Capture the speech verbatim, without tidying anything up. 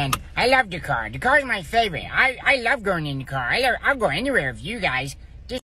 And I love the car. The car is my favorite. I, I love going in the car. I love, I'll go anywhere with you guys.